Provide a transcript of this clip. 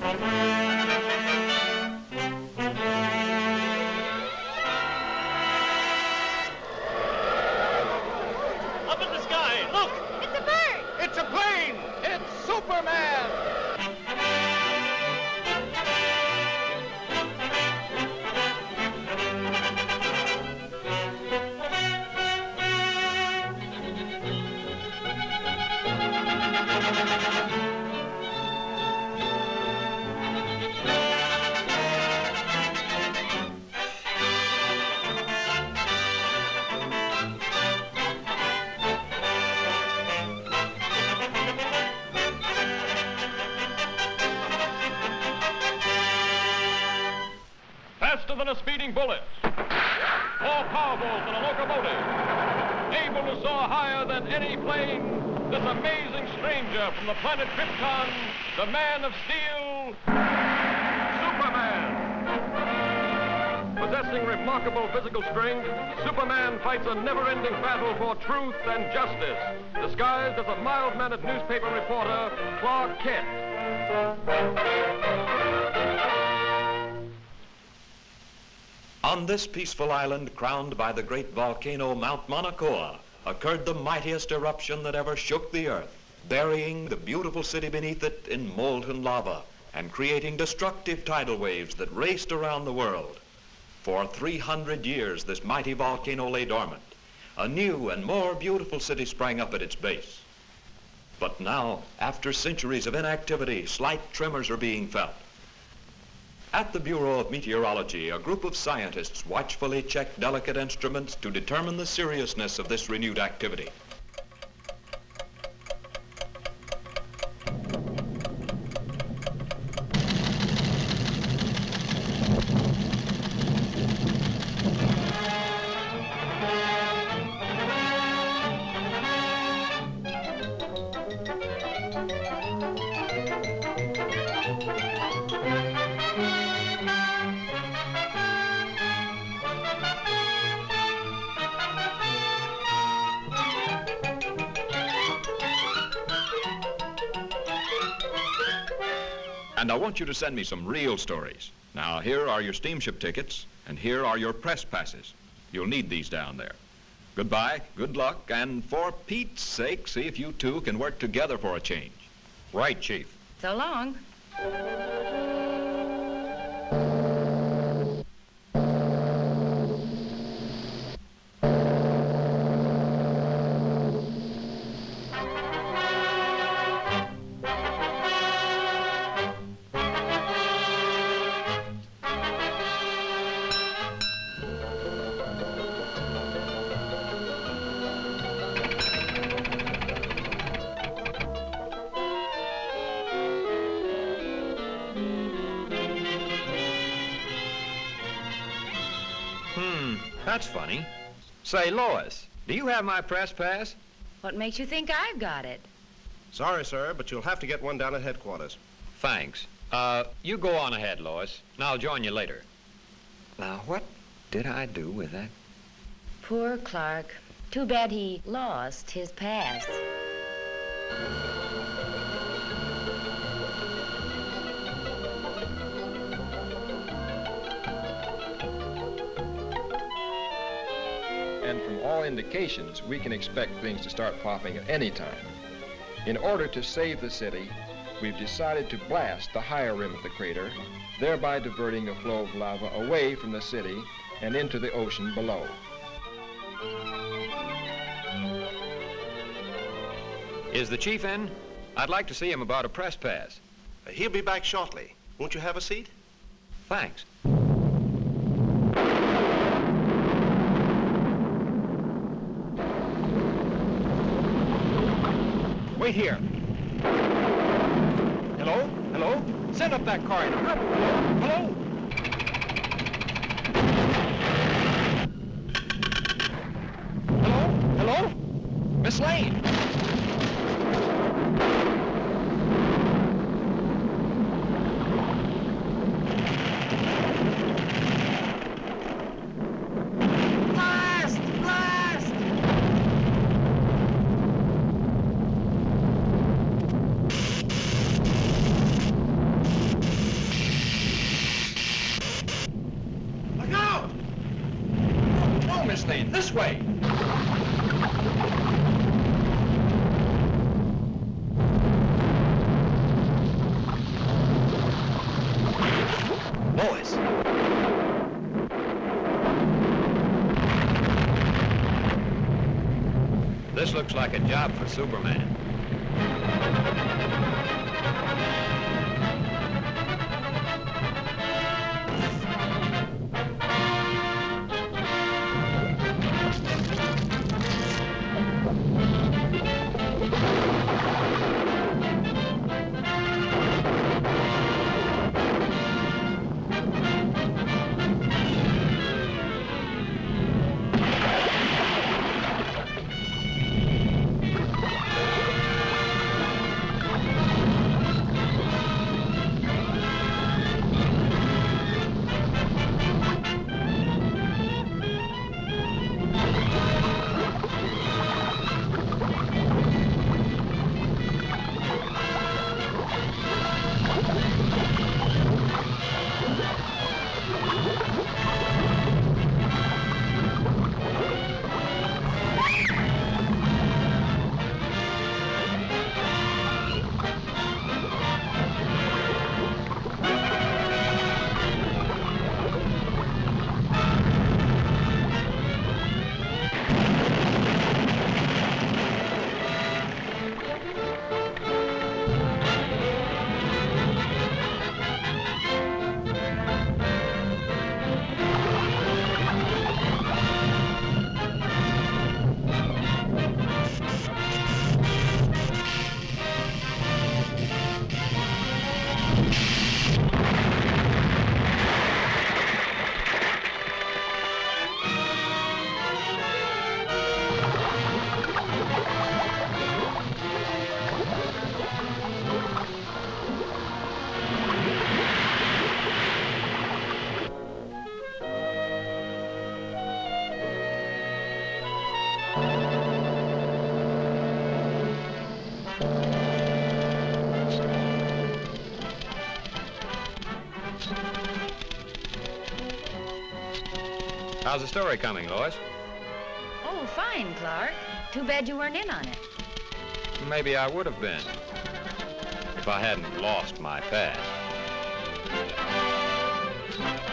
Up in the sky, look! It's a bird! It's a plane! It's Superman! Faster than a speeding bullet, more powerful than a locomotive, able to soar higher than any plane, this amazing stranger from the planet Krypton, the Man of Steel, Superman. Possessing remarkable physical strength, Superman fights a never-ending battle for truth and justice, disguised as a mild-mannered newspaper reporter, Clark Kent. On this peaceful island, crowned by the great volcano Mount Mauna Kea, occurred the mightiest eruption that ever shook the earth, burying the beautiful city beneath it in molten lava and creating destructive tidal waves that raced around the world. For 300 years, this mighty volcano lay dormant. A new and more beautiful city sprang up at its base. But now, after centuries of inactivity, slight tremors are being felt. At the Bureau of Meteorology, a group of scientists watchfully check delicate instruments to determine the seriousness of this renewed activity. And I want you to send me some real stories. Now, here are your steamship tickets, and here are your press passes. You'll need these down there. Goodbye, good luck, and for Pete's sake, see if you two can work together for a change. Right, Chief. So long. That's funny. Say, Lois, do you have my press pass? What makes you think I've got it? Sorry, sir, but you'll have to get one down at headquarters. Thanks. You go on ahead, Lois, and I'll join you later. Now, what did I do with that? Poor Clark. Too bad he lost his pass. And from all indications, we can expect things to start popping at any time. In order to save the city, we've decided to blast the higher rim of the crater, thereby diverting the flow of lava away from the city and into the ocean below. Is the chief in? I'd like to see him about a press pass. He'll be back shortly. Won't you have a seat? Thanks. Wait here. Hello? Hello? Send up that corridor. Hello? Hello? Hello? Hello? Miss Lane. This way. Boys. This looks like a job for Superman. How's the story coming, Lois? Oh, fine, Clark. Too bad you weren't in on it. Maybe I would have been if I hadn't lost my past.